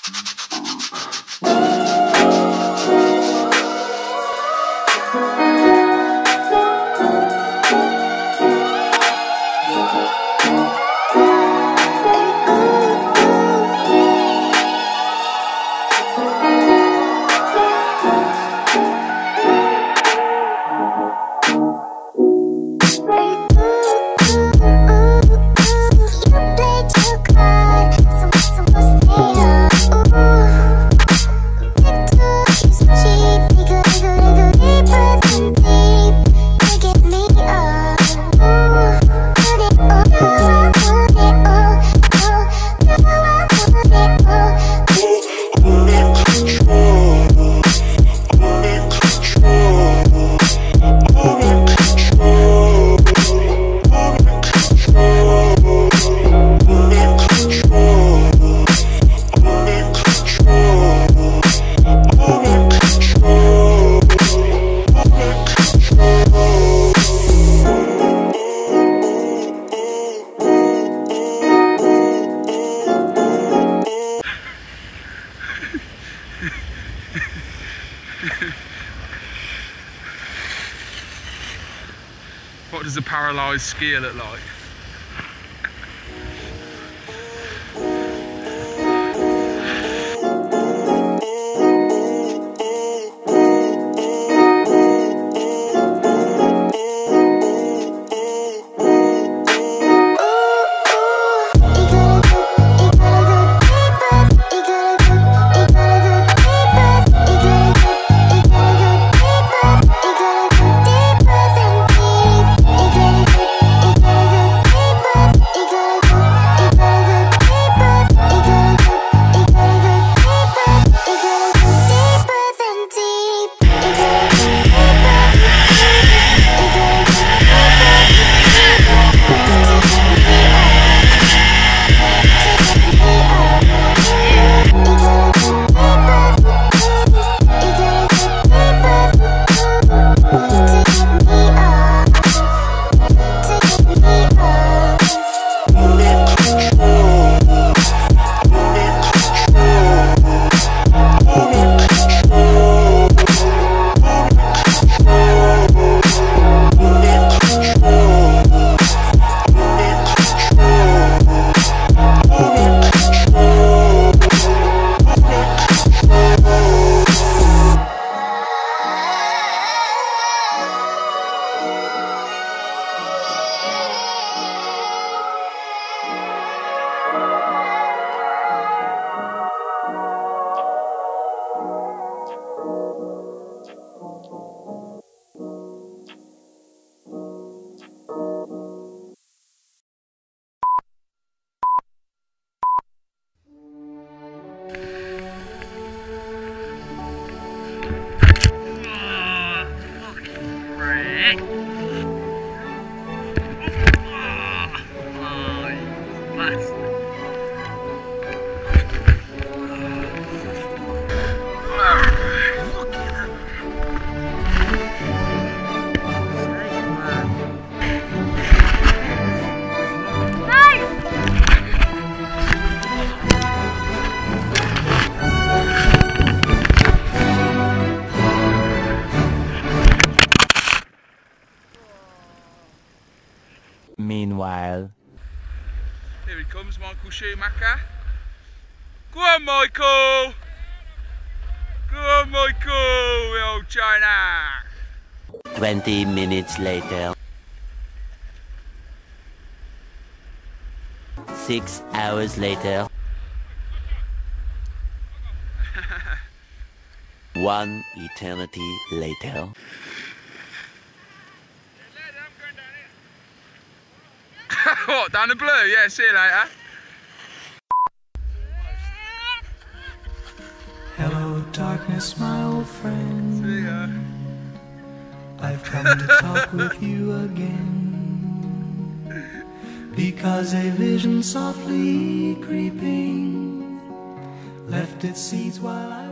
What does a paralysed skier look like? Meanwhile, here he comes, Michael Schumacher. Go on, Michael! Go on, Michael, we old China! 20 minutes later. 6 hours later. 1 eternity later. What, down the blue? Yeah, see you later. Hello darkness, my old friend. See ya. I've come to talk with you again, because a vision softly creeping left its seeds while I